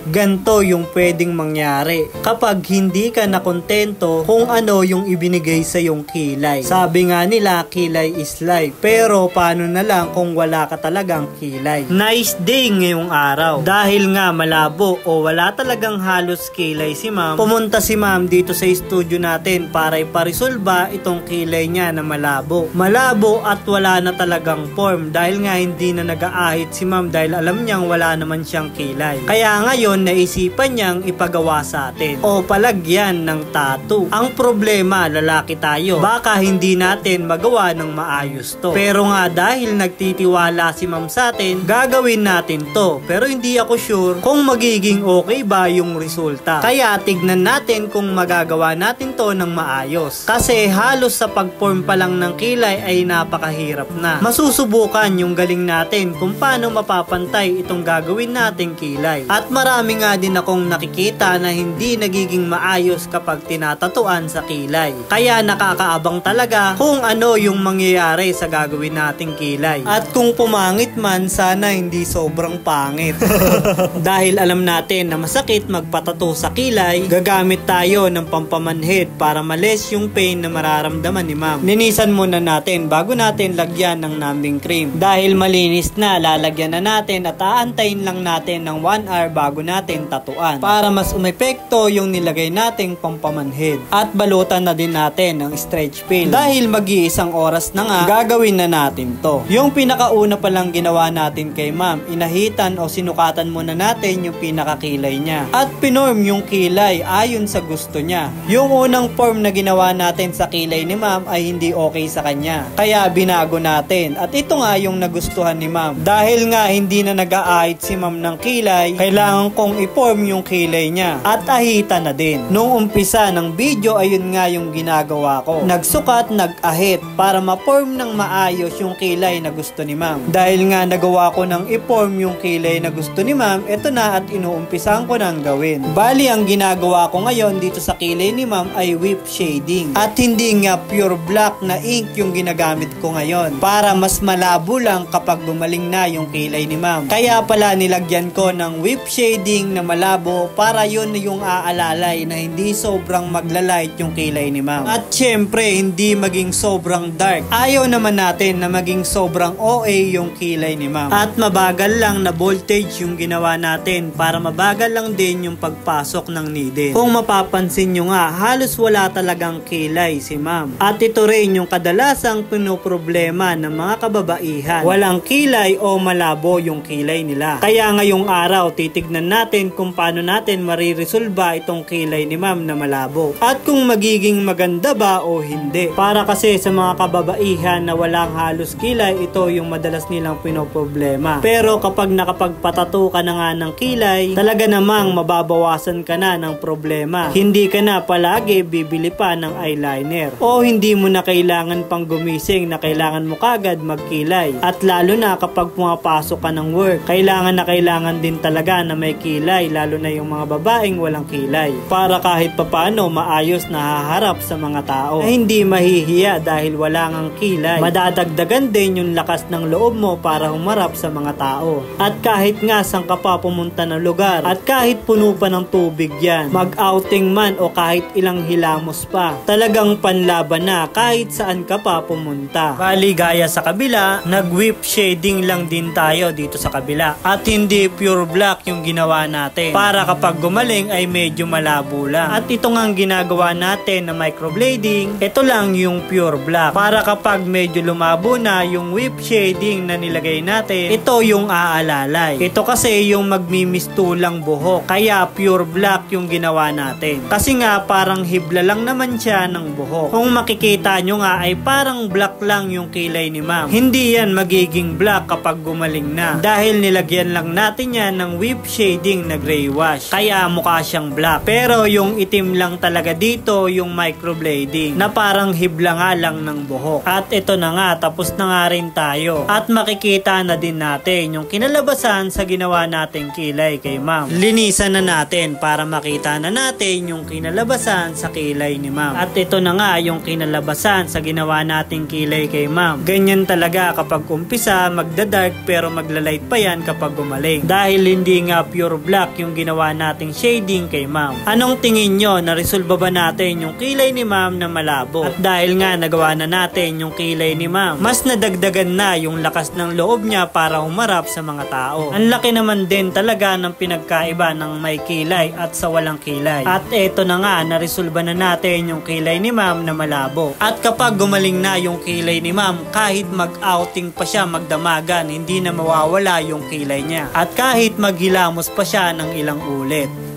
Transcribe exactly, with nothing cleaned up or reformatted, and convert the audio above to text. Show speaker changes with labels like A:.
A: ganto yung pwedeng mangyari kapag hindi ka nakontento kung ano yung ibinigay sa yung kilay. Sabi nga nila, kilay is life. Pero paano na lang kung wala ka talagang kilay? Nice day ngayong araw. Dahil nga malabo o wala talagang halos kilay si ma'am, pumunta si ma'am dito sa studio natin para iparisolba itong kilay niya na malabo. Malabo at wala na talagang form dahil nga hindi na nag-aahit si ma'am dahil alam niyang wala naman siyang kilay. Kaya ngayon naisipan niyang ipagawa sa atin o palagyan ng tattoo. Ang problema, lalaki tayo, baka hindi natin magawa ng maayos to. Pero nga dahil nagtitiwala si ma'am sa atin, gagawin natin to. Pero hindi ako sure kung magiging okay ba yung resulta. Kaya tignan natin kung magagawa natin to ng maayos. Kasi halos sa pag-form pa lang ng kilay ay napakahirap na. Masusubukan yung galing natin kung paano mapapantay itong gagawin nating kilay. At marami nga din akong nakikita na hindi nagiging maayos kapag tinatatuan sa kilay. Kaya nakakaabang talaga kung ano yung mangyayari sa gagawin nating kilay. At kung pumangit man, sana hindi sobrang pangit. Dahil alam natin na masakit magpatato sa kilay, gagamit tayo ng pampamanhid para malis yung pain na mararamdaman ni ma'am. Linisan muna natin bago natin lagyan ng numbing cream. Dahil malinis na, lalagyan na natin at aantayin lang natin ng one hour bago natin tatuan para mas umepekto yung nilagay nating pampamanhid. At balutan na din natin ng stretch film. Dahil mag-iisang oras na nga, gagawin na natin to. Yung pinakauna pa lang ginawa natin kay ma'am, inahitan o sinukatan muna natin yung pinakakilay niya. At pinorm yung kilay ayon sa gusto niya. Yung unang form na ginawa natin sa kilay ni ma'am ay hindi okay sa kanya. Kaya binago natin. At ito nga yung nagustuhan ni ma'am. Dahil nga hindi na nag-aahit si ma'am ng kilay, kailangan kong i-form yung kilay niya. At ahita na din. Nung umpisa ng video, ayun nga yung ginagawa ko. Nagsukat, nag-ahit para ma-form ng maayos yung kilay na gusto ni ma'am. Dahil nga nagawa ko ng i-form yung kilay na gusto ni ma'am, eto na at inuumpisahan ko nang gawin. Bali, ang ginagawa ko ngayon dito sa kilay ni ma'am ay whip shading. At hindi nga pure black na ink yung ginagamit ko ngayon para mas malabo lang kapag gumaling na yung kilay ni ma'am. Kaya pala nilagyan ko ng whip shading na malabo para yun yung aalalay na hindi sobrang maglalight yung kilay ni ma'am. At syempre, hindi maging sobrang dark. Ayaw naman natin na maging sobrang O A yung kilay ni ma'am. At mabagal lang na voltage yung ginawa natin para mabagal lang din yung pagpasok ng needle. Kung mapapansin nyo nga, halos wala talagang kilay si ma'am. At ito rin yung kadalasang pinoproblema ng mga kababaihan. Walang kilay o malabo yung kilay nila. Kaya ngayong araw, titignan natin kung paano natin mariresolba itong kilay ni ma'am na malabo. At kung magiging maganda ba o hindi. Para kasi sa mga kababaihan na walang halos kilay, ito yung madalas nilang pinoproblema. Pero kapag nakapagpatato ka na nga ng kilay, talaga namang mababawasan ka na ng problema. Hindi ka na palagi bibili pa ng eyeliner. O hindi mo na kailangan pang gumising na kailangan mo kagad magkilay. At lalo na kapag pumapasok ka ng work, kailangan na kailangan din talaga na may kilay, lalo na yung mga babaeng walang kilay. Para kahit papano maayos na haharap sa mga tao. Na hindi mahihiya dahil wala ngang kilay. Madadagdagan din yung lakas ng loob mo para humarap sa mga tao. At kahit nga saan ka pa pumunta ng lugar, at kahit puno pa ng tubig yan, mag-outing man o kahit ilang hilamos pa, talagang panlaban na kahit saan ka pa pumunta. Bali gaya sa kabila, nag-whip shading lang din tayo dito sa kabila. At hindi pure black yung ginawa natin. Para kapag gumaling ay medyo malabo lang. At ito nga ang ginagawa natin na microblading, ito lang yung pure black. Para kapag medyo lumabo na yung whip shading na nilagay natin, ito yung aalalay. Ito kasi yung magmimistulang buhok. Kaya pure black yung ginawa natin. Kasi nga parang hibla lang naman siya ng buhok. Kung makikita nyo nga ay parang black lang yung kilay ni ma'am. Hindi yan magiging black kapag gumaling na. Dahil nilagyan lang natin yan ng whip shading na gray wash. Kaya mukha siyang black. Pero yung itim lang talaga dito yung microblading na parang hibla nga lang ng buhok. At ito na nga, tapos na nga rin tayo. At makikita na din natin yung kinalabasan sa ginawa nating kilay kay ma'am. Linisan na natin para makita na natin yung kinalabasan sa kilay ni ma'am. At ito na nga yung kinalabasan sa ginawa nating kilay kay ma'am. Ganyan talaga kapag umpisa magda-dark pero maglalight pa yan kapag gumaling. Dahil hindi nga pure color black yung ginawa nating shading kay ma'am. Anong tingin nyo? Naresolba ba natin yung kilay ni ma'am na malabo? At dahil nga nagawa na natin yung kilay ni ma'am, mas nadagdagan na yung lakas ng loob niya para humarap sa mga tao. Ang laki naman din talaga ng pinagkaiba ng may kilay at sa walang kilay. At eto na nga, naresolba na natin yung kilay ni ma'am na malabo. At kapag gumaling na yung kilay ni ma'am, kahit mag-outing pa siya magdamagan, hindi na mawawala yung kilay niya. At kahit maghilamos pa siya ng ilang ulit.